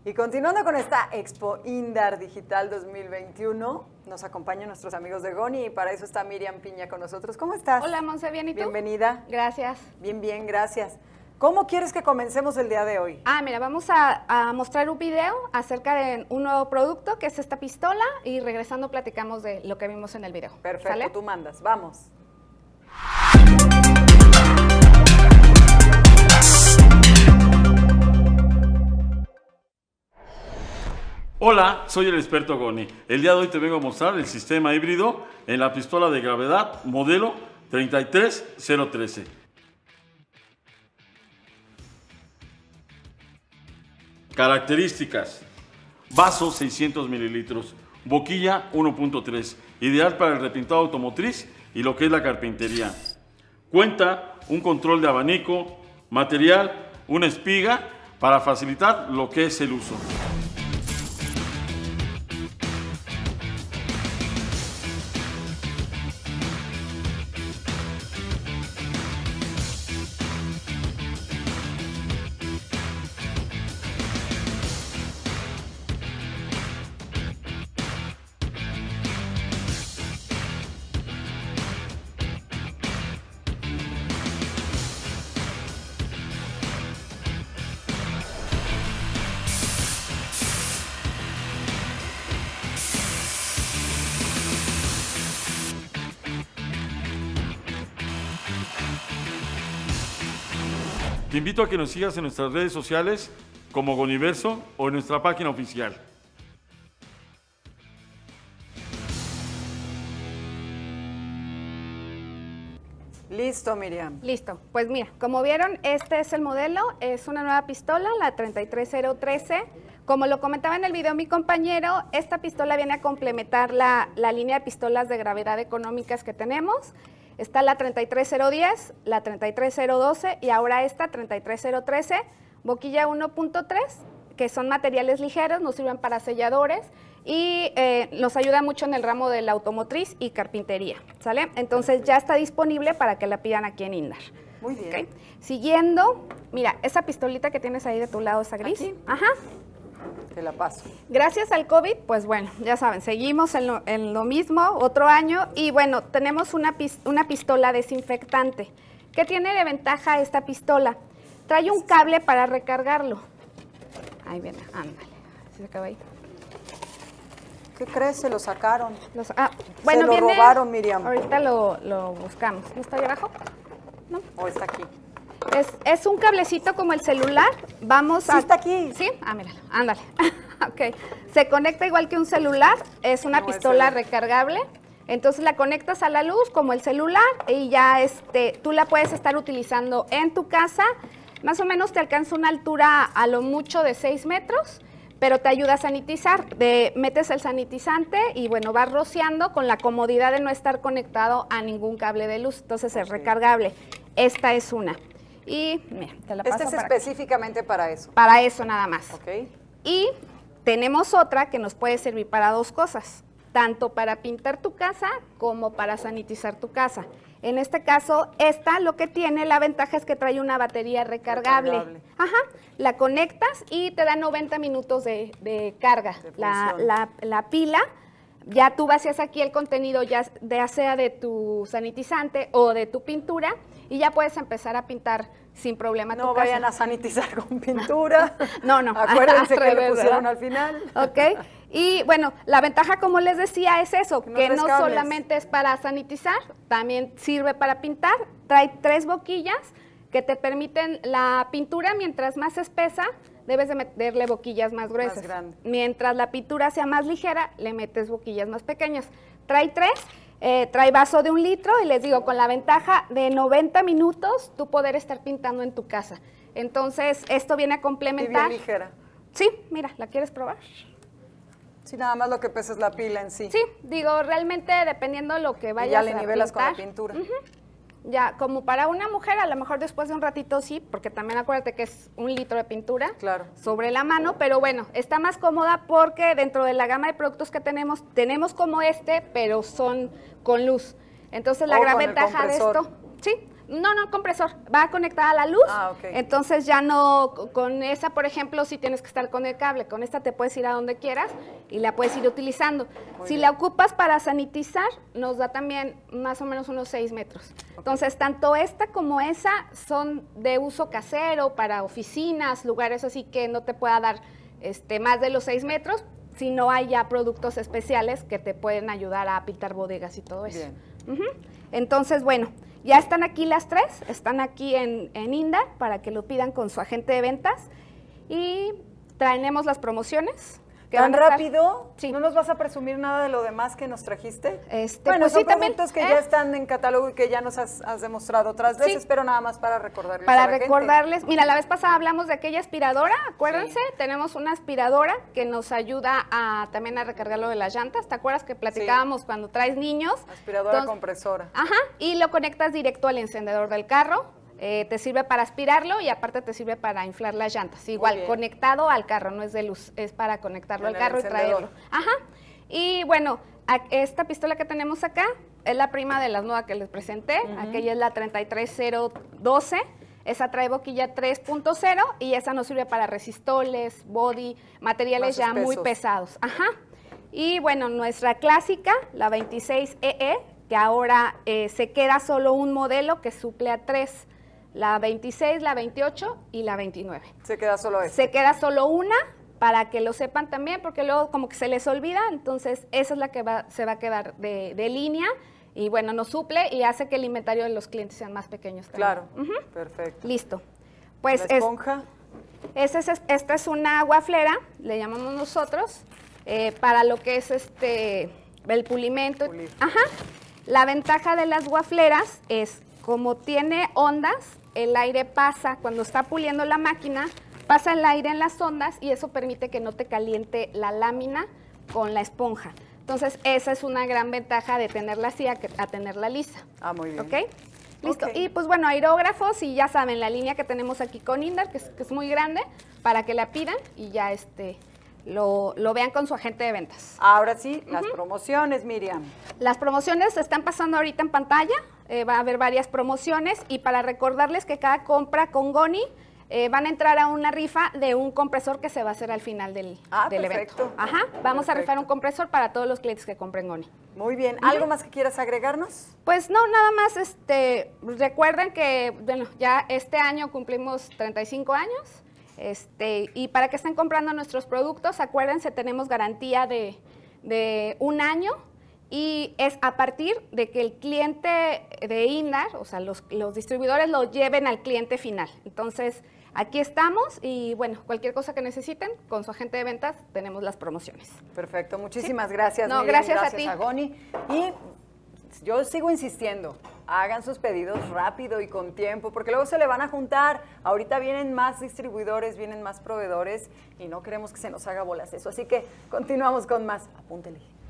Y continuando con esta Expo Indar Digital 2021, nos acompañan nuestros amigos de Goni y para eso está Miriam Piña con nosotros. ¿Cómo estás? Hola, Monse, ¿bien y tú? Bienvenida. Gracias. Bien, gracias. ¿Cómo quieres que comencemos el día de hoy? Mira, vamos a mostrar un video acerca de un nuevo producto que es esta pistola y regresando platicamos de lo que vimos en el video. Perfecto, ¿sale? tú mandas, vamos. Hola, soy el experto Goni. El día de hoy te vengo a mostrar el sistema híbrido en la pistola de gravedad modelo 33013. Características: vaso 600 mililitros, boquilla 1.3, ideal para el repintado automotriz y lo que es la carpintería. Cuenta un control de abanico, material, una espiga para facilitar lo que es el uso. Te invito a que nos sigas en nuestras redes sociales como Goniverso o en nuestra página oficial. Listo, Miriam. Listo. Pues mira, como vieron, este es el modelo, es una nueva pistola, la 33013. Como lo comentaba en el video mi compañero, esta pistola viene a complementar la línea de pistolas de gravedad económicas que tenemos. Está la 33010, la 33012 y ahora esta 33013, boquilla 1.3, que son materiales ligeros, nos sirven para selladores y nos ayuda mucho en el ramo de la automotriz y carpintería, ¿sale? Entonces ya está disponible para que la pidan aquí en Indar. Muy bien. ¿Okay? Siguiendo, mira, esa pistolita que tienes ahí de tu lado, esa gris. ¿Aquí? Ajá. Te la paso. Gracias al COVID, pues bueno, ya saben, seguimos en lo mismo, otro año, y bueno, tenemos una pistola desinfectante. ¿Qué tiene de ventaja esta pistola? Trae un cable para recargarlo. Ahí viene, ándale, se acaba ahí. ¿Qué crees? Se lo sacaron. Bueno, se lo robaron, Miriam. Ahorita lo buscamos. ¿No está ahí abajo? No. ¿O está aquí? Es un cablecito como el celular. Vamos Sí, está aquí. ¿Sí? Míralo, ándale. Ok. Se conecta igual que un celular. Es una pistola recargable. Entonces la conectas a la luz como el celular y ya tú la puedes estar utilizando en tu casa. Más o menos te alcanza una altura a lo mucho de 6 metros, pero te ayuda a sanitizar. Metes el sanitizante y bueno, vas rociando con la comodidad de no estar conectado a ningún cable de luz. Entonces es recargable. Esta es una. Y mira, te la paso. Este es específicamente para eso. Para eso nada más. Ok. Y tenemos otra que nos puede servir para dos cosas, tanto para pintar tu casa como para sanitizar tu casa. En este caso, esta lo que tiene, la ventaja es que trae una batería recargable. Ajá, la conectas y te da 90 minutos de carga. La pila, ya tú vacías aquí el contenido, ya sea de tu sanitizante o de tu pintura, y ya puedes empezar a pintar sin problema tu casa. No vayan a sanitizar con pintura. No. Acuérdense que le pusieron al final. Ok. Y bueno, la ventaja, como les decía, es eso, que no solamente es para sanitizar, también sirve para pintar. Trae 3 boquillas que te permiten la pintura, mientras más espesa, debes de meterle boquillas más gruesas. Más grande. Mientras la pintura sea más ligera, le metes boquillas más pequeñas. Trae 3. Trae vaso de 1 litro y les digo, con la ventaja de 90 minutos, tú poder estar pintando en tu casa. Entonces, esto viene a complementar. Y bien ligera. Sí, mira, ¿la quieres probar? Sí, nada más lo que pesa es la pila en sí. Sí, digo, realmente dependiendo de lo que vayas a ya le nivelas pintar, con la pintura. Ya, como para una mujer, a lo mejor después de un ratito sí, porque también acuérdate que es 1 litro de pintura sobre la mano, pero bueno, está más cómoda porque dentro de la gama de productos que tenemos como pero son con luz. Entonces la gran ventaja de esto, sí, No, compresor, va conectada a la luz, ok. Entonces ya no, con esa, por ejemplo, si tienes que estar con el cable, con esta te puedes ir a donde quieras y la puedes ir utilizando. Si la ocupas para sanitizar, nos da también más o menos unos 6 metros. Entonces, tanto esta como esa son de uso casero, para oficinas, lugares así que no te pueda dar más de los 6 metros, si no hay ya productos especiales que te pueden ayudar a pintar bodegas y todo eso. Bien. Entonces, bueno, ya están aquí las 3, están aquí en Indar para que lo pidan con su agente de ventas y traemos las promociones. ¿Tan rápido? Sí. ¿No nos vas a presumir nada de lo demás que nos trajiste? pues Bueno, son sí, también, productos que ya están en catálogo y que ya nos has demostrado otras veces, pero nada más para recordarles Para a la recordarles, gente. mira, la vez pasada hablamos de aquella aspiradora, acuérdense, tenemos una aspiradora que nos ayuda también a recargar lo de las llantas. ¿Te acuerdas que platicábamos cuando traes niños? Aspiradora compresora. Ajá, y lo conectas directo al encendedor del carro. Te sirve para aspirarlo y aparte te sirve para inflar las llantas. Igual, conectado al carro, no es de luz, es para conectarlo al carro y traerlo. Ajá. Y bueno, esta pistola que tenemos acá es la prima de las nuevas que les presenté. Aquella es la 33012. Esa trae boquilla 3.0 y esa nos sirve para resistoles, body, materiales ya muy pesados. Ajá. Y bueno, nuestra clásica, la 26EE, que ahora se queda solo un modelo que suple a 3. La 26, la 28 y la 29. Se queda solo esa. Se queda solo una, para que lo sepan también, porque luego como que se les olvida, entonces esa es la que se va a quedar de línea, y bueno, nos suple y hace que el inventario de los clientes sean más pequeños también. Claro, perfecto. Listo. Pues la esponja. Esta es una waflera, le llamamos nosotros, para lo que es el pulimento. Ajá. La ventaja de las wafleras es, como tiene ondas, el aire pasa, cuando está puliendo la máquina, pasa el aire en las ondas y eso permite que no te caliente la lámina con la esponja. Entonces, esa es una gran ventaja de tenerla así a tenerla lisa. Ah, muy bien. ¿Ok? Listo. Y pues bueno, aerógrafos, y ya saben, la línea que tenemos aquí con Indar, que es muy grande, para que la pidan y ya lo vean con su agente de ventas. Ahora sí, las promociones, Miriam. Las promociones se están pasando ahorita en pantalla, va a haber varias promociones, y para recordarles que cada compra con Goni van a entrar a una rifa de un compresor que se va a hacer al final del evento. Ajá, vamos a rifar un compresor para todos los clientes que compren Goni. Muy bien. ¿Algo más que quieras agregarnos? Pues no, nada más, recuerden que, bueno, ya este año cumplimos 35 años, y para que estén comprando nuestros productos, acuérdense, tenemos garantía de 1 año, y es a partir de que el cliente de Indar, o sea, los distribuidores lo lleven al cliente final. Entonces, aquí estamos y bueno, cualquier cosa que necesiten, con su agente de ventas tenemos las promociones. Perfecto, muchísimas gracias, No, Miriam, gracias a ti. a Goni. Y yo sigo insistiendo, hagan sus pedidos rápido y con tiempo, porque luego se le van a juntar. Ahorita vienen más distribuidores, vienen más proveedores y no queremos que se nos haga bolas eso. Así que continuamos con más. Apúntele.